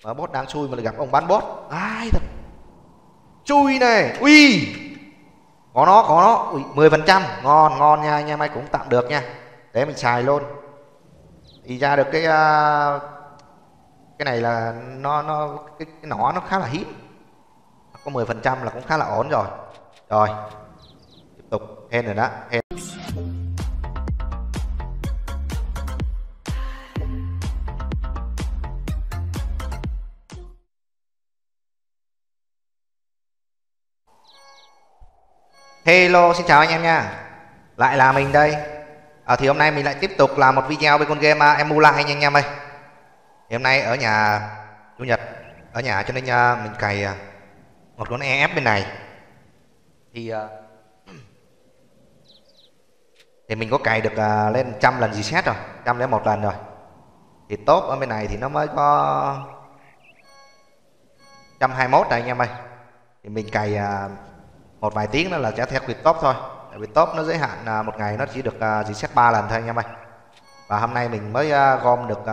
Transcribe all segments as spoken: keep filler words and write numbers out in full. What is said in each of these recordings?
Mà boss đang xui mà lại gặp ông bán boss. Ai thật. Chui này. Ui. Có nó, có nó. Ui, mười phần trăm. Ngon, ngon nha anh em ơi, cũng tạm được nha. Để mình xài luôn. Thì ra được cái uh, cái này là nó nó cái, cái nỏ nó khá là hiếm. Có mười phần trăm là cũng khá là ổn rồi. Rồi. Tiếp tục hên rồi đó. Hên. Hello, xin chào anh em nha. Lại là mình đây. À, thì hôm nay mình lại tiếp tục làm một video với con game uh, Emula nha anh em ơi. Thì hôm nay ở nhà chủ nhật ở nhà cho nên uh, mình cày uh, một con e ép bên này. Thì uh, thì mình có cày được uh, lên trăm lần reset rồi, trăm lẻ một lần rồi. Thì top ở bên này thì nó mới có một trăm hai mươi mốt này anh em ơi. Thì mình cày uh, một vài tiếng nữa là sẽ theo quyệt top thôi. Tại vì top nó giới hạn uh, một ngày nó chỉ được uh, reset ba lần thôi anh em ơi. Và hôm nay mình mới uh, gom được uh,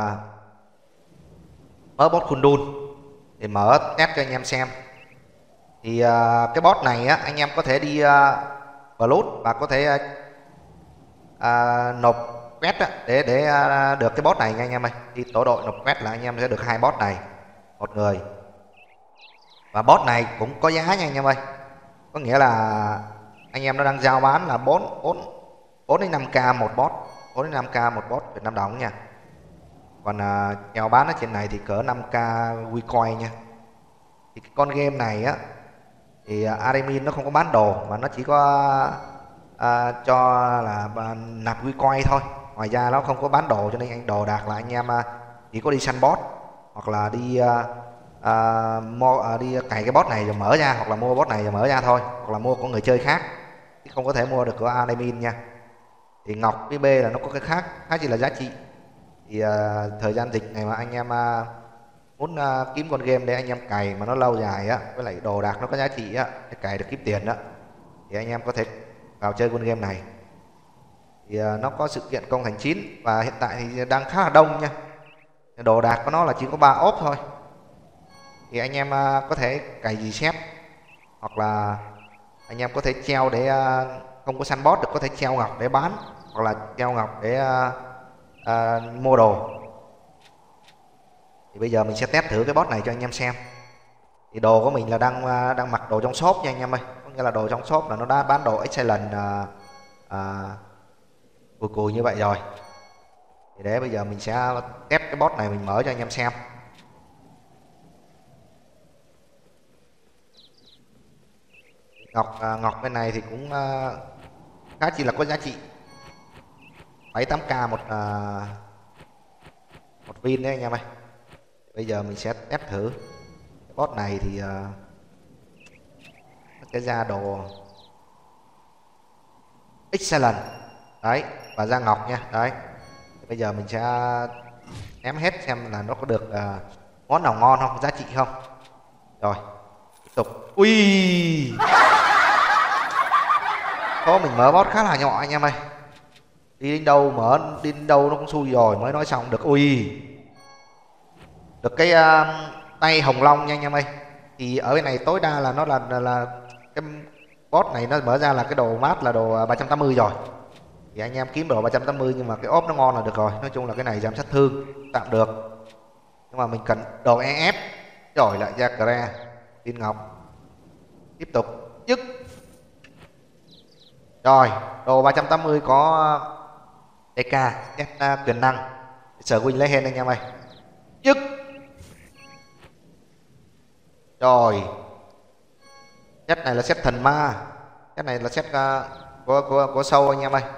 mới bot Khundun thì mở test cho anh em xem. Thì uh, cái bot này á anh em có thể đi uh, Blood và có thể uh, uh, nộp quét á, để để uh, được cái bot này nha anh em ơi. Đi tổ đội nộp quét là anh em sẽ được hai bot này một người. Và bot này cũng có giá nha anh em ơi. Có nghĩa là anh em nó đang giao bán là bốn bốn bốn đến năm k một bot, bốn đến năm k một bot Việt Nam đồng nha. Còn uh, chào bán ở trên này thì cỡ năm k Wicoin nha. Thì cái con game này á thì uh, admin nó không có bán đồ mà nó chỉ có uh, cho là uh, nạp Wicoin thôi. Ngoài ra nó không có bán đồ cho nên anh đồ đạc là anh em uh, chỉ có đi săn bot hoặc là đi uh, uh, mua, uh, đi cày cái bot này rồi mở ra, hoặc là mua bot này rồi mở ra thôi, hoặc là mua của người chơi khác, chứ không có thể mua được của admin nha. Thì ngọc với B là nó có cái khác khá chỉ là giá trị. Thì uh, thời gian dịch này mà anh em uh, muốn uh, kiếm con game để anh em cày mà nó lâu dài á, với lại đồ đạc nó có giá trị á, để cày được kiếm tiền đó, thì anh em có thể vào chơi con game này. Thì uh, nó có sự kiện công thành chín và hiện tại thì đang khá là đông nha. Đồ đạc của nó là chỉ có ba ốp thôi. Thì anh em uh, có thể cày gì xếp, hoặc là anh em có thể treo để uh, không có săn bot được, có thể treo ngọc để bán, hoặc là treo ngọc để uh, uh, mua đồ. Thì bây giờ mình sẽ test thử cái bot này cho anh em xem. Thì đồ của mình là đang uh, đang mặc đồ trong shop nha anh em ơi. Có nghĩa là đồ trong shop là nó đã bán đồ excellent uh, uh, cùi cùi như vậy rồi. Thì để bây giờ mình sẽ test cái bot này, mình mở cho anh em xem. Ngọc uh, ngọc bên này thì cũng uh, khá chỉ là có giá trị, bảy tám k một uh, một viên đấy anh em ơi. Bây giờ mình sẽ test thử cái bot này thì uh, nó sẽ ra đồ excellent đấy, và ra ngọc nha. Đấy, bây giờ mình sẽ ném hết xem là nó có được uh, món nào ngon không, giá trị không. Rồi tiếp tục. Ui, thôi mình mở bot khá là nhỏ anh em ơi. Đi đến đâu mở đi đến đâu nó cũng xui rồi, mới nói xong được. Ui, được cái uh, tay hồng long nha anh em ơi. Thì ở bên này tối đa là nó là là, là cái bot này nó mở ra là cái đồ mát là đồ ba trăm tám mươi rồi. Thì anh em kiếm đồ ba trăm tám mươi nhưng mà cái ốp nó ngon là được rồi. Nói chung là cái này giảm sát thương tạm được, nhưng mà mình cần đồ e ép. Rồi lại ra cre viên ngọc. Tiếp tục dứt. Rồi đồ ba trăm tám mươi có đê ca test uh, quyền năng sở win lấy hen anh em ơi. Dứt. Rồi set này là set thần ma, set này là set uh, của của của sâu anh em ơi.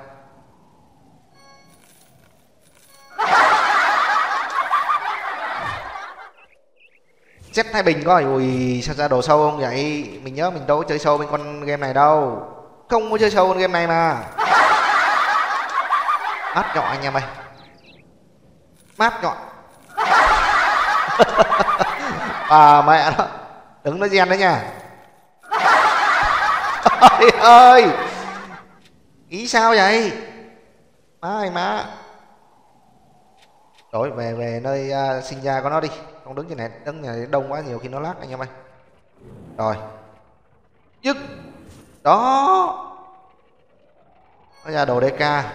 Set Thái Bình coi. Ui, sao ra đồ sâu không vậy? Mình nhớ mình đâu có chơi sâu bên con game này đâu, không có chơi sâu con game này mà. Mát nhọn anh em ơi, mát nhọn. À mẹ nó, đừng nói gen đấy nha. Ôi ơi, nghĩ sao vậy má ơi má. Đổi về về nơi uh, sinh ra của nó đi, không đứng trên này, đứng này đông quá nhiều khi nó lắc anh em ơi. Rồi dứt đó, nó ra đồ đê ca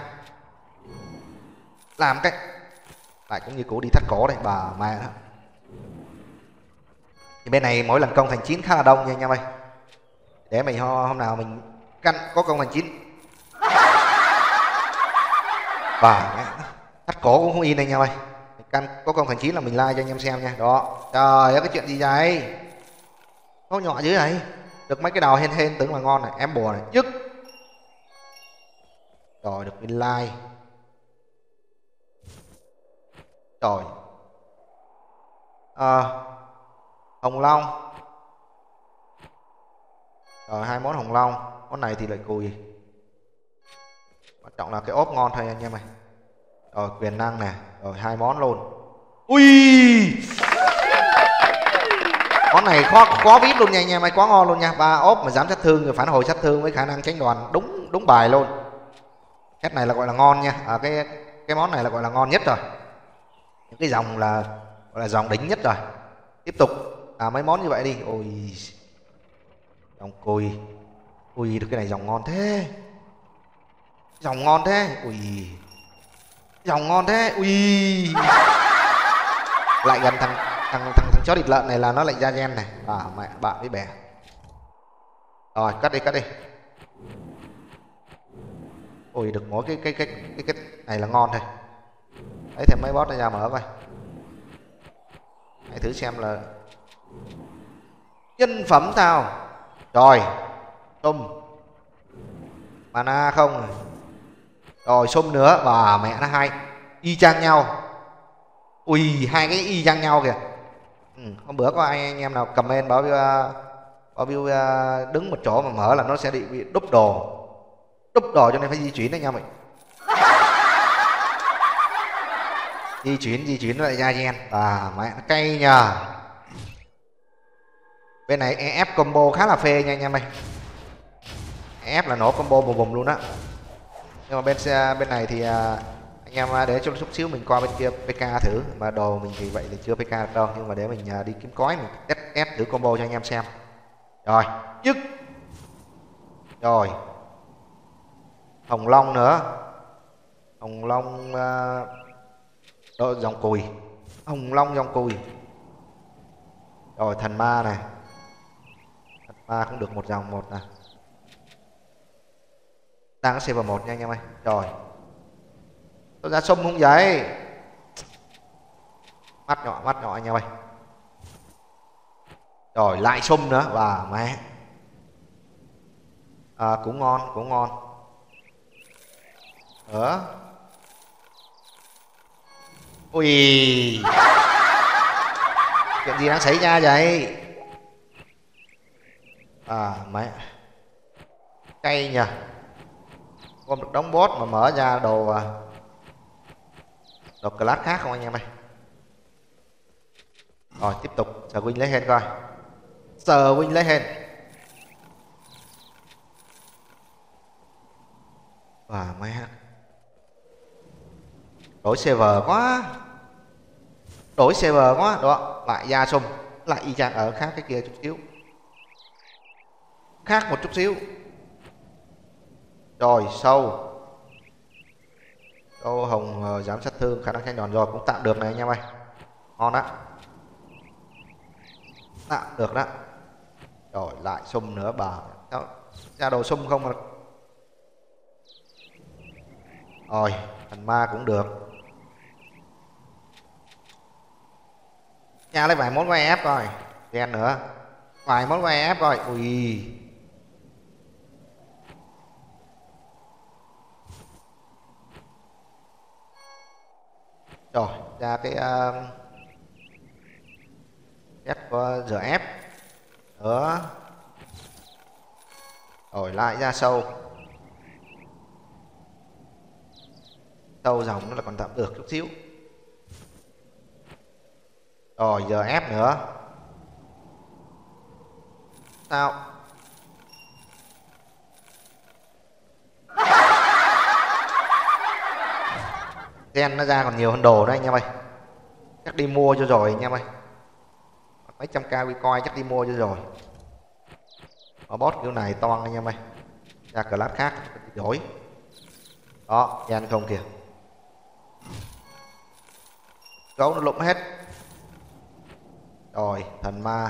làm cách lại cũng như cũ đi thắt cổ đây bà mẹ đó. Thì bên này mỗi lần công thành chín khá là đông nha anh em ơi, để mình hôm nào mình canh có công thành chín bà mẹ thắt cổ cũng không in anh em ơi. Căn có công thành chín là mình like cho anh em xem nha. Đó, trời ơi cái chuyện gì vậy, nó nhỏ dưới này được mấy cái đầu hên hên tưởng là ngon này, em bùa này dứt rồi được mình like. Rồi à, hồng long rồi, hai món hồng long, món này thì lại cùi, quan trọng là cái ốp ngon thôi anh em ơi. Rồi quyền năng nè, rồi hai món luôn. Ui, món này khó khó vip luôn nha anh em ơi, quá ngon luôn nha. Ba ốp mà giảm sát thương rồi phản hồi sát thương với khả năng tránh đòn, đúng đúng bài luôn. Cái này là gọi là ngon nha. À, cái cái món này là gọi là ngon nhất rồi, những cái dòng là gọi là dòng đỉnh nhất rồi. Tiếp tục à mấy món như vậy đi. Ôi dòng cùi, ui được cái này dòng ngon thế, dòng ngon thế, ui dòng ngon thế, ui lại gần thằng thằng thằng thằng chó thịt lợn này là nó lại ra gen này. À mẹ bạn với bè. Rồi cắt đi cắt đi. Ui được mỗi cái cái cái cái cái này là ngon thôi. Lấy thêm mấy boss ra mở coi, hãy thử xem là nhân phẩm tao. Rồi xung mana không, rồi xung nữa và mẹ nó hai y chang nhau. Ui hai cái y chang nhau kìa. Ừ, hôm bữa có ai anh em nào comment bảo bảo view uh, đứng một chỗ mà mở là nó sẽ bị, bị đúp đồ, đúp đồ cho nên phải di chuyển đấy nha mình. Di chuyển di chuyển lại ra gen à mẹ nó cay nhờ. Bên này e ép combo khá là phê nha anh em ơi, e ép là nổ combo bùm bùm luôn á. Nhưng mà bên bên này thì anh em để cho chút xíu mình qua bên kia pê ca thử, mà đồ mình thì vậy thì chưa pê ca được đâu, nhưng mà để mình đi kiếm cói mình test test thử combo cho anh em xem. Rồi dứt rồi hồng long nữa, hồng long uh, dòng cùi, hồng long dòng cùi. Rồi thần ma này, thần ma cũng được một dòng một nè, đang có server một nha anh em ơi. Rồi tôi ra sông không vậy, mắt nhỏ mắt nhỏ anh em ơi. Rồi lại sông nữa và mẹ à, cũng ngon cũng ngon nữa. Ui chuyện gì đang xảy ra vậy à mẹ cay nhờ. Gom được đóng boss mà mở ra đồ đồ class khác không anh em ơi. Rồi tiếp tục sờ win lấy hen coi, sờ win lấy hen và mẹ đổi server quá, đổi server quá. Đó lại ra sung lại y chang ở khác cái kia chút xíu, khác một chút xíu. Rồi sâu sâu hồng uh, giảm sát thương khả năng tranh đòn rồi cũng tạm được này anh em ơi, ngon đó, tạm được đó. Rồi lại sung nữa bà, ra đồ sung không mà. Rồi thần ma cũng được, nha lấy vài món quay ép coi, gen nữa vài món quay ép coi. Ui rồi ra cái uh, ép có giờ ép nữa. Rồi lại ra sâu, sâu dòng nó là còn tạm được chút xíu. Rồi giờ ép nữa sao gen nó ra còn nhiều hơn đồ đấy anh em ơi. chắc đi mua cho rồi anh em ơi. Mấy trăm k Bitcoin chắc đi mua cho rồi. Ở bot kiểu này toan anh em ơi. Ra class khác đổi. Đó, gian không kìa. Gấu nó lụm hết. Rồi, thần ma.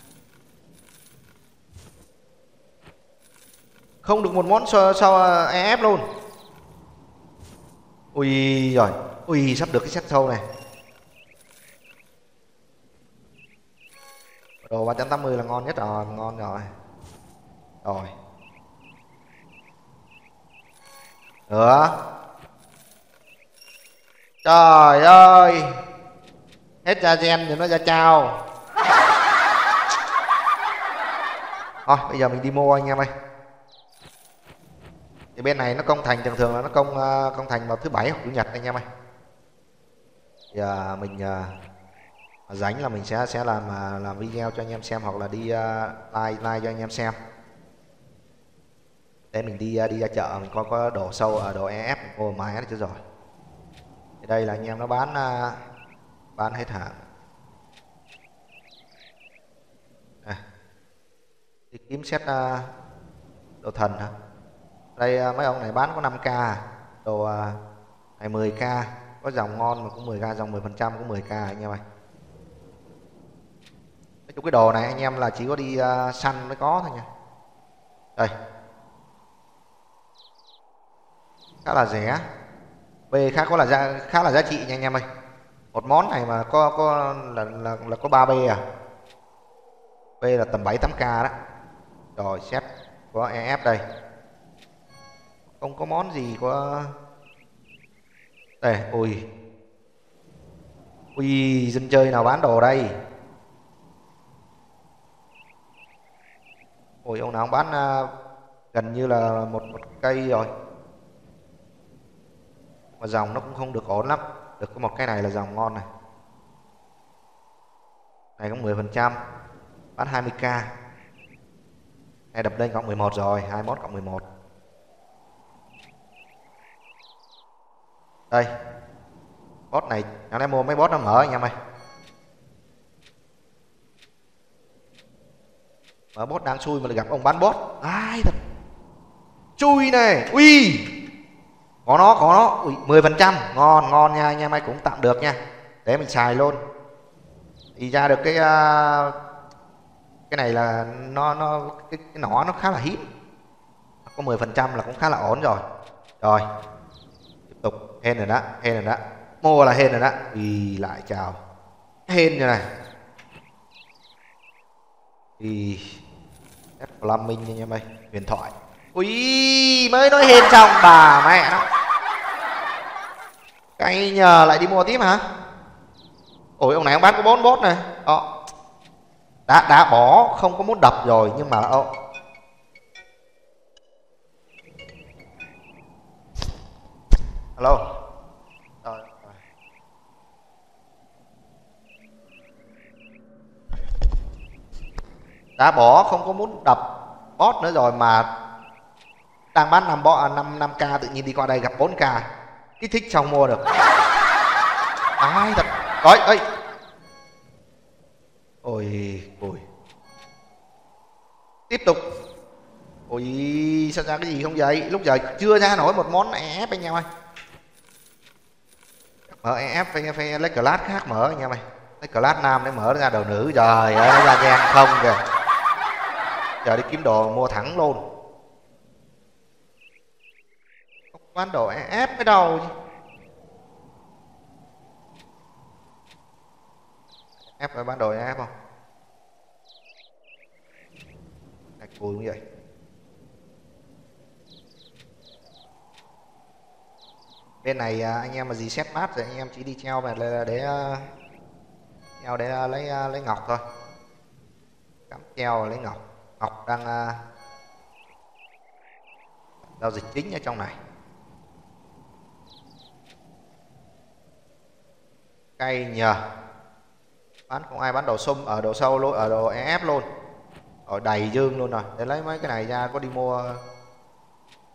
Không được một món sau, sau e ép luôn. Ui rồi, ui sắp được cái set sâu này. Đồ ba trăm tám mươi là ngon nhất rồi, ngon rồi. Rồi. Nữa. Trời ơi. Hết ra gen thì nó ra chào. Thôi bây giờ mình đi mua anh em ơi. Thì bên này nó công thành thường thường là nó công công thành vào thứ bảy hoặc chủ nhật anh em ơi. Thì uh, mình uh, rảnh là mình sẽ sẽ làm uh, làm video cho anh em xem, hoặc là đi uh, live live cho anh em xem. Để mình đi uh, đi ra chợ mình coi có đồ sâu ở uh, đồ e ép mình mua máy cho rồi. Thì đây là anh em nó bán uh, bán hết hàng. À, đi kiếm set uh, đồ thần hả? Đây uh, mấy ông này bán có năm k, đồ uh, này mười k, có dòng ngon mà cũng mười k, dòng mười phần trăm cũng mười k anh em ơi. Nói chung cái đồ này anh em là chỉ có đi uh, săn mới có thôi nha. Đây. Khá là rẻ. B khá có là giá, khá là giá trị nha anh em ơi. Một món này mà có có là là, là có ba B à. B là tầm bảy tám k đó. Rồi set có e ép đây. Không có món gì có. Đây, ui. Ui, dân chơi nào bán đồ đây. Ui, ông nào ông bán uh, gần như là một một cây rồi. Mà dòng nó cũng không được ổn lắm. Được có một cái này là dòng ngon này. Này có mười phần trăm. Bán hai mươi k. Này đập lên cộng mười một rồi, hai mươi mốt cộng mười một. Đây. Bot này, nó đang mua mấy bot nó mở anh em ơi. Mở bot đang xui mà lại gặp ông bán bot. Ai thật. Chui này. Ui. Có nó, có nó. Ui, mười phần trăm. Ngon, ngon nha anh em ơi, cũng tạm được nha. Để mình xài luôn. Thì ra được cái uh, cái này là nó nó cái, cái nỏ nó khá là hiếm. Có mười phần trăm là cũng khá là ổn rồi. Rồi. Tiếp tục hên rồi đó, hên rồi đó. Mua là hên rồi đó. Thì lại chào. Hên như này. Thì Flaming nha em ơi, huyền thoại. Ui, mới nói hên xong bà mẹ nó. Cái nhờ lại đi mua tiếp hả? Ôi ông này ông bán có bốn bốt này. Ờ. Đã đã bỏ không có muốn đập rồi nhưng mà ô. Hello. Rồi. Đã bỏ không có muốn đập bot nữa rồi mà đang bán năm bot năm năm k tự nhiên đi qua đây gặp bốn k. Kích thích xong mua được. Ai thật. Rồi, ơi. Ôi, ôi. Tiếp tục. Ôi, sao ra cái gì không vậy? Lúc giờ chưa ra nổi một món e ép anh em ơi. Mở e ép phải, phải lấy class khác mở anh em ơi. Lấy class nam để mở ra đồ nữ. Trời ơi, nó ra gen không kìa. Giờ đi kiếm đồ mua thẳng luôn. Không bán đồ e ép cái đâu. Ép phải bán đồ e ép không? Hạch cùi cũng vậy. Bên này anh em mà gì set mát thì anh em chỉ đi treo về để để treo để lấy lấy ngọc thôi. Cắm treo lấy ngọc. Ngọc đang uh, giao dịch chính ở trong này. Cây nhờ. Bán không ai bán đồ sum ở đồ sâu luôn, ở đồ e ép luôn. Ở đầy dương luôn rồi. Để lấy mấy cái này ra có đi mua.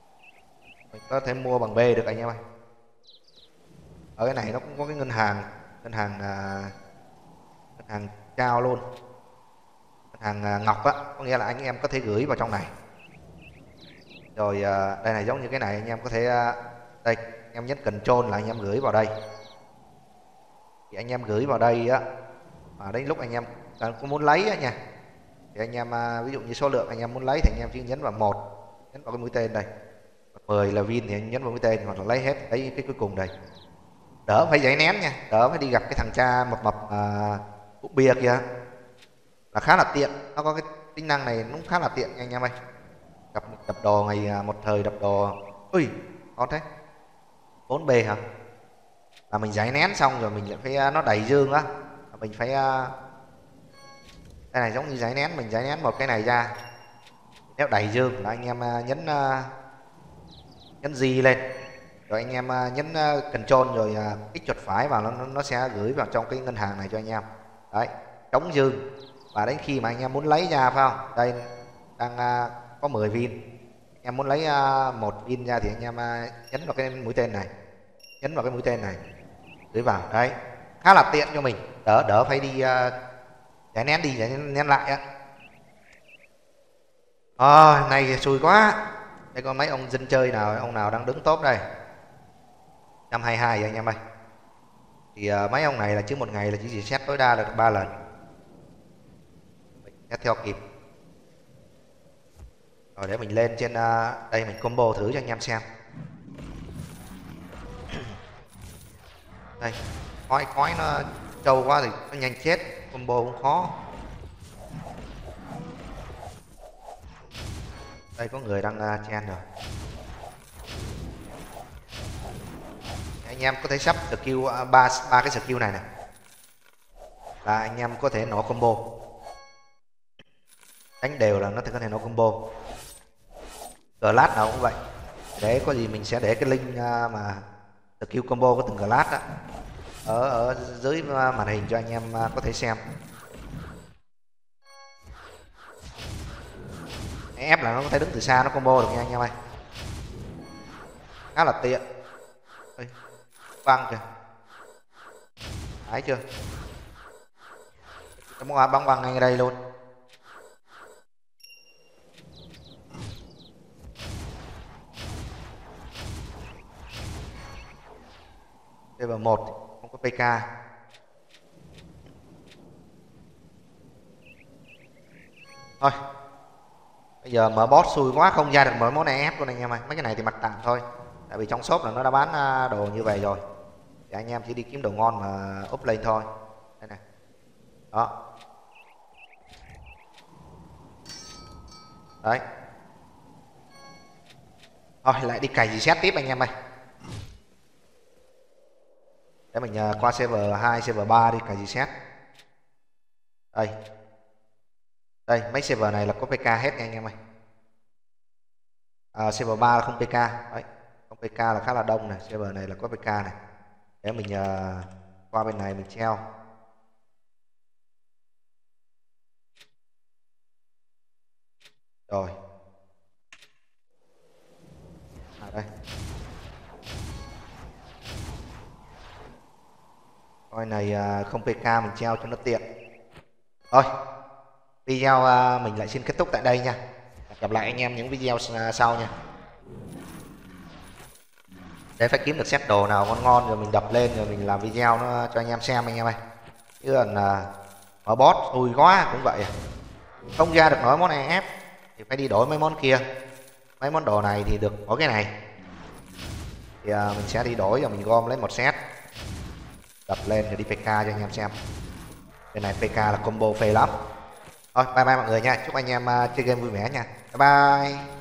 Mình có thể mua bằng B được anh em ơi. Ở cái này nó cũng có cái ngân hàng ngân hàng uh, ngân hàng trao luôn, ngân hàng uh, ngọc á, có nghĩa là anh em có thể gửi vào trong này. Rồi uh, đây này, giống như cái này anh em có thể uh, đây em nhấn Ctrl là anh em gửi vào đây. Thì anh em gửi vào đây á, mà đến lúc anh em có muốn lấy á nha, thì anh em uh, ví dụ như số lượng anh em muốn lấy thì anh em chỉ nhấn vào một, nhấn vào cái mũi tên đây. mười là win thì anh nhấn vào mũi tên, hoặc là lấy hết, lấy cái cuối cùng đây. Đỡ phải giấy nén nha, đỡ phải đi gặp cái thằng cha mập mập uh, uống bia kia, là khá là tiện. Nó có cái tính năng này cũng khá là tiện nha anh em ơi. Gặp đập đồ ngày một thời đập đồ. Ui có thế bốn B hả, là mình giấy nén xong rồi mình lại phải nó đầy dương á, mình phải cái này giống như giấy nén, mình giấy nén một cái này ra, nếu đầy dương là anh em nhấn nhấn G lên, rồi anh em nhấn Ctrl rồi kích chuột phải vào, nó nó sẽ gửi vào trong cái ngân hàng này cho anh em. Đấy, trống dương. Và đến khi mà anh em muốn lấy ra phải không, đây đang có mười viên, em muốn lấy một viên ra thì anh em nhấn vào cái mũi tên này, nhấn vào cái mũi tên này gửi vào. Đấy, khá là tiện cho mình, đỡ đỡ phải đi uh, giải nén đi giải nén lại á. Ờ à, này xui quá, đây có mấy ông dân chơi nào, ông nào đang đứng top đây một trăm hai mươi hai vậy anh em ơi. Thì uh, mấy ông này là chứ một ngày là chỉ chỉ set tối đa được ba lần, mình sẽ theo kịp. Rồi để mình lên trên uh, đây mình combo thử cho anh em xem. Đây khói khói nó trâu quá thì nó nhanh chết, combo cũng khó. Đây có người đang uh, chen rồi. Anh em có thể sắp skill uh, ba ba cái skill này này là anh em có thể nổ combo, đánh đều là nó thì có thể nổ combo. Glass nào cũng vậy. Để có gì mình sẽ để cái link uh, mà skill combo của từng glass đó ở ở dưới màn hình cho anh em uh, có thể xem. Ép là nó có thể đứng từ xa nó combo được nha anh em ơi, khá là tiện. Ê, băng kìa, thấy chưa, nó băng băng ngay đây luôn. Level một không có pê ca. Thôi bây giờ mở boss xui quá, không ra được mở món này ép luôn anh em ơi. Mấy cái này thì mặc tạm thôi, tại vì trong shop là nó đã bán đồ như vậy rồi, thì anh em chỉ đi kiếm đồ ngon mà up lên thôi. Đây này, đó đấy. Thôi lại đi cày gì xét tiếp anh em ơi. Để mình qua server hai, server ba đi cày gì xét. Đây đây mấy server này là có pê ca hết nha anh em ơi. À, server ba là không pê ca đấy, không pê ca là khá là đông này, server này là có pê ca này. Để mình uh, qua bên này mình treo. Rồi à, đây coi này uh, không pê ca mình treo cho nó tiện. Thôi video uh, mình lại xin kết thúc tại đây nha. Gặp lại anh em những video sau nha. Để phải kiếm được set đồ nào ngon ngon rồi mình đập lên rồi mình làm video nó cho anh em xem anh em ơi. Chứ còn uh, ở boss xui quá cũng vậy, không ra được nổi món này ép thì phải đi đổi mấy món kia. Mấy món đồ này thì được có cái này thì uh, mình sẽ đi đổi rồi mình gom lấy một set đập lên rồi đi pê ca cho anh em xem. Bên này pê ca là combo phê lắm. Thôi bye bye mọi người nha, chúc anh em uh, chơi game vui vẻ nha, bye bye.